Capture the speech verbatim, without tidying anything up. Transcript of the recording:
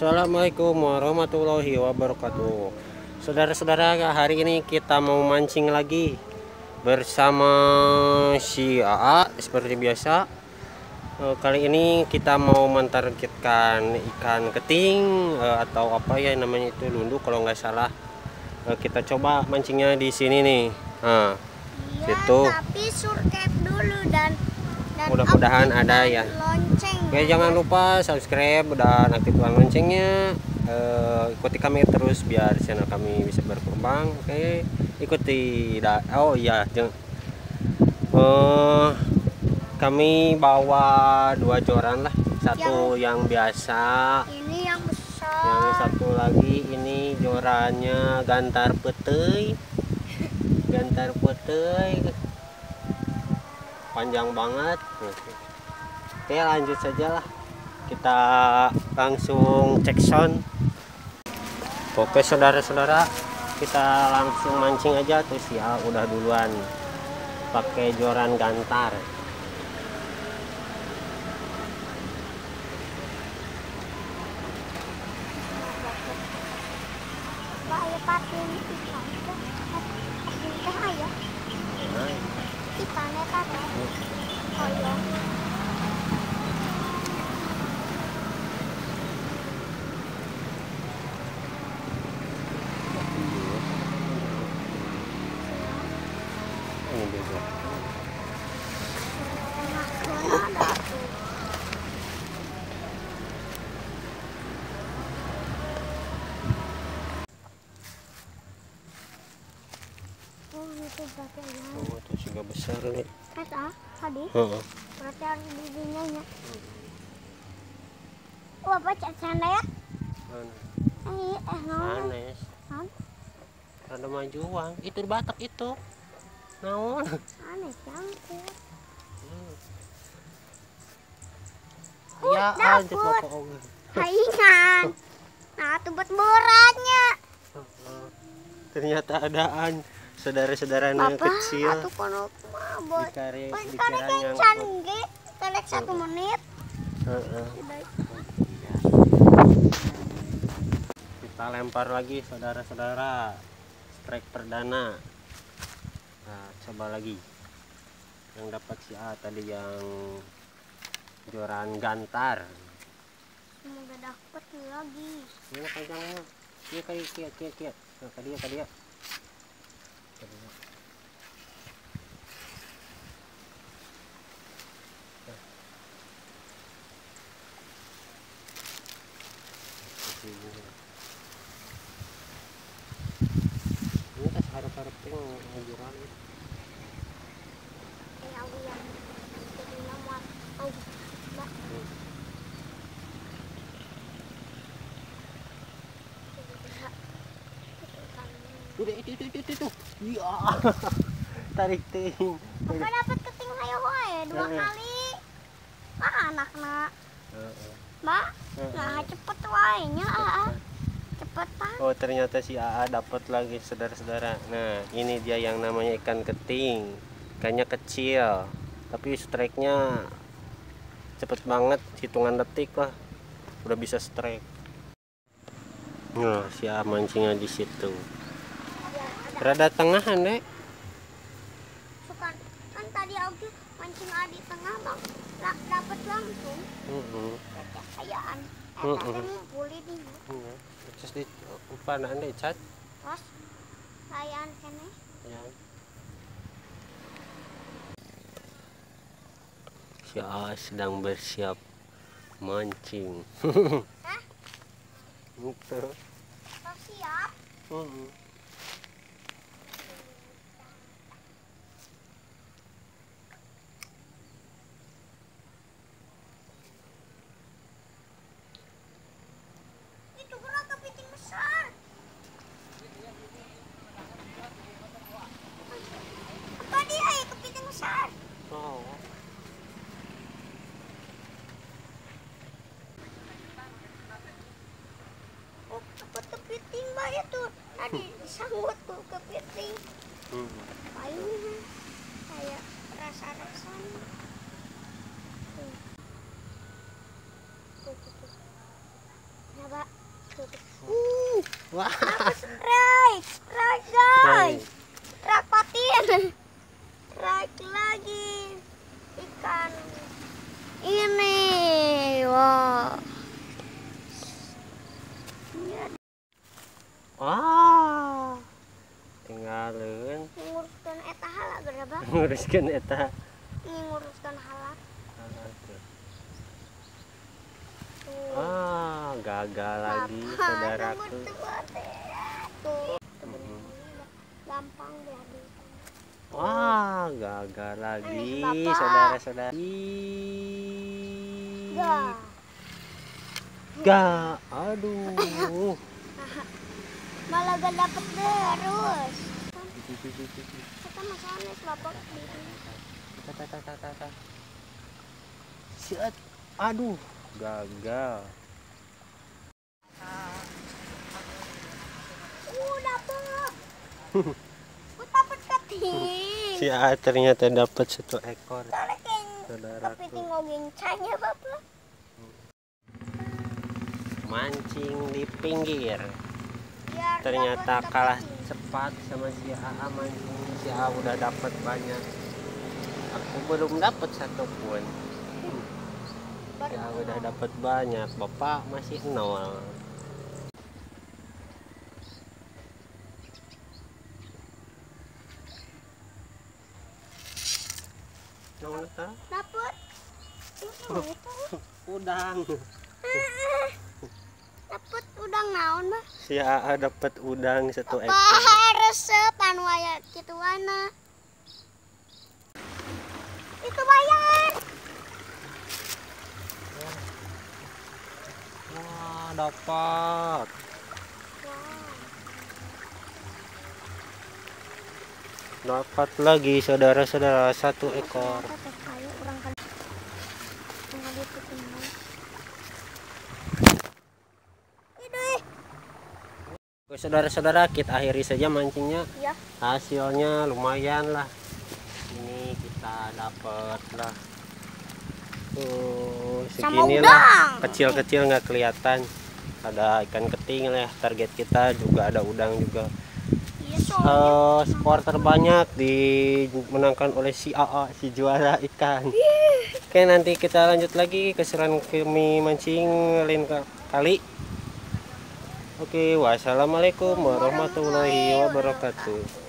Assalamualaikum warahmatullahi wabarakatuh. Saudara-saudara, hari ini kita mau mancing lagi bersama si A A seperti biasa. Kali ini kita mau mentargetkan ikan keting atau apa ya namanya itu, lundu kalau nggak salah. Kita coba mancingnya di sini nih. Nah, iya, situ. Tapi subscribe dulu dan, dan mudah-mudahan ada ya. Lonceng. Oke, jangan lupa subscribe dan aktifkan loncengnya. Uh, ikuti kami terus biar channel kami bisa berkembang. Oke, ikuti. Oh iya, jangan. Uh, kami bawa dua joran lah. Satu yang, yang biasa. Ini yang besar. Yang satu lagi ini jorannya gantar petei. Gantar petei. Panjang banget. Oke, lanjut saja lah, kita langsung cek sound. Oke saudara-saudara, kita langsung mancing aja. Terus ya udah duluan pakai joran gantar. Ini beda. Oh, itu pakainya. Oh, itu juga besar nih. Kata tadi. Heeh. Berarti harus didinya ya. Oh, baca canda ya? Mana? Eh, eh, naon? Manes. Naon? Rada majuan. Itu batak itu. Naon? Aneh campur. Hmm. Uh, Ya, dapet. aja pokok. Haingan. Nah, tuh buat beratnya. Ternyata adaan saudara-saudara yang kecil. Bapak, atuh kono mabot. Dikare Kan dikira kan nyangkut. canggih. Telek satu menit. Heeh. Kita lempar lagi saudara-saudara. Strike perdana. Nah, coba lagi. Yang dapat si A tadi yang joran gantar. Semoga dapat lagi. Ini panjangnya. Iya kayak kiat kiat kiat. Nah, tadi ya tadi ya. Ini tas harap-harap yang joran. Eh, aku yang jadi nomor. Oh, mbak. Udah itu itu itu itu. Iya. Tarik ting. Bapak dapat keting hayo wae dua kali. Ah, anakna. Heeh. Mbak, nah cepet wae nya ah. Cepetan. Oh, ternyata si A A dapat lagi saudara-saudara. Nah, ini dia yang namanya ikan keting. Ikannya kecil, tapi strike-nya cepet banget, hitungan detik lah udah bisa strike. Nah, si A A mancingnya di situ. Rada tengahan, Dek. Sukan kan tadi aku mancing di tengah bang, lah dapat langsung. Heeh. Kayaan. Eh, Heeh. tadi ngumpuli di. Iya. Terus di upanaan deh, cat. Terus kayaan kene. Ya. Si A A sedang bersiap mancing. Hah? Gitu. Oh, siap. Heeh. Itu gerak kepiting besar. Apa dia ya kepiting besar? Oh. Oh, apa kepiting mbak itu? Tadi disangkut tuh kepiting. Hmm. Payungnya kayak rasa-rasanya. Tuh. Tuh, tuh, tuh. Nah, coba. Uh, Wah. strike, strike guys, strike patin, strike lagi ikan ini. Wow. Wah. Tinggalin. Nguruskan eta halak berapa? Nguruskan eta. Nguruskan halak. Ah, gagal lagi saudaraku. Tuh. Gampang jadi. Wah, gagal lagi Eh, Bapak. saudara-saudari. Gak. Gak, aduh. Malah gak dapet terus. Kita masalahnya bapak. Tata, tata, tata. Siat, aduh, gagal. Uh, dapet. Gue dapet keting. Si A ternyata dapat satu ekor. Soalnya kayak Saudaraku. kepiting ngogeng cahnya bapak. Mancing di pinggir. Biar Ternyata dapet kalah kepiting. cepat sama si A A mancing. Si A udah dapat banyak. Aku belum dapat satu pun. Si A udah dapat banyak. Bapak masih nol. Nol tak? Dapet. Ini itu. Udang. Dapet udang naon mah. Si A A dapat udang satu Apa ekor. resep anu aya kitu wana. Itu bayar. Wah, dapat. Dapat lagi saudara-saudara satu ekor. Oke, saudara-saudara, kita akhiri saja mancingnya. Ya. Hasilnya lumayan lah. Ini kita dapat lah. Tuh, Sama segini udang. lah. Kecil-kecil nggak kelihatan. Ada ikan keting lah. Target kita juga ada udang juga. Iya, soalnya Uh, skor terbanyak dimenangkan oleh si A A, si juara ikan. Oke, nanti kita lanjut lagi keseruan kami mancing lain kali. Oke, wassalamualaikum warahmatullahi wabarakatuh.